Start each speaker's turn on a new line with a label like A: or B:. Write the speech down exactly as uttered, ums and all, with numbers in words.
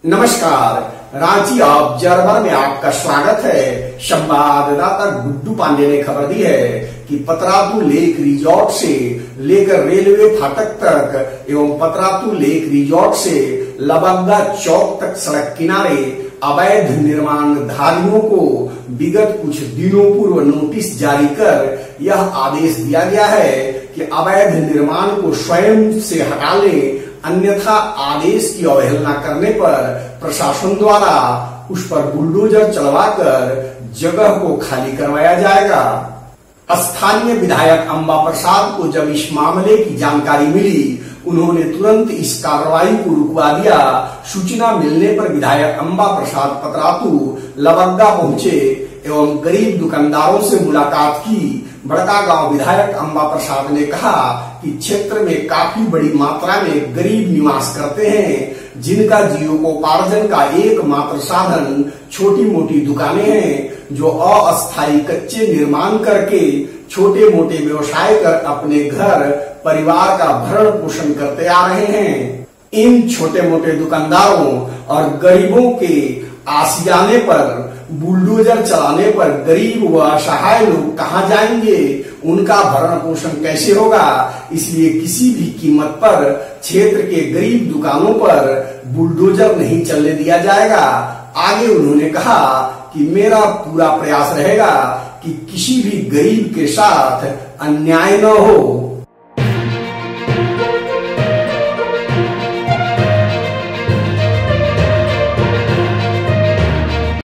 A: नमस्कार। रांची ऑब्जर्वर में आपका स्वागत है। संवाददाता गुड्डू पांडे ने खबर दी है कि पतरातू लेक रिजॉर्ट से लेकर रेलवे फाटक तक एवं पतरातू लेक रिजॉर्ट से लबंगा चौक तक सड़क किनारे अवैध निर्माणधारियों को विगत कुछ दिनों पूर्व नोटिस जारी कर यह आदेश दिया गया है कि अवैध निर्माण को स्वयं से हटा लें, अन्यथा आदेश की अवहेलना करने पर प्रशासन द्वारा उस पर बुलडोजर चलवाकर जगह को खाली करवाया जाएगा। स्थानीय विधायक अंबा प्रसाद को जब इस मामले की जानकारी मिली, उन्होंने तुरंत इस कार्रवाई को रुकवा दिया। सूचना मिलने पर विधायक अंबा प्रसाद पतरातू लबंगा पहुंचे एवं गरीब दुकानदारों से मुलाकात की। बड़का गांव विधायक अंबा प्रसाद ने कहा कि क्षेत्र में काफी बड़ी मात्रा में गरीब निवास करते हैं, जिनका जीविकोपार्जन का एकमात्र साधन छोटी मोटी दुकानें हैं, जो अस्थायी कच्चे निर्माण करके छोटे मोटे व्यवसाय कर अपने घर परिवार का भरण पोषण करते आ रहे हैं। इन छोटे मोटे दुकानदारों और गरीबों के आशियाने पर बुलडोजर चलाने पर गरीब व असहाय लोग कहां जाएंगे, उनका भरण पोषण कैसे होगा। इसलिए किसी भी कीमत पर क्षेत्र के गरीब दुकानों पर बुलडोजर नहीं चलने दिया जाएगा। आगे उन्होंने कहा कि मेरा पूरा प्रयास रहेगा कि किसी भी गरीब के साथ अन्याय न हो।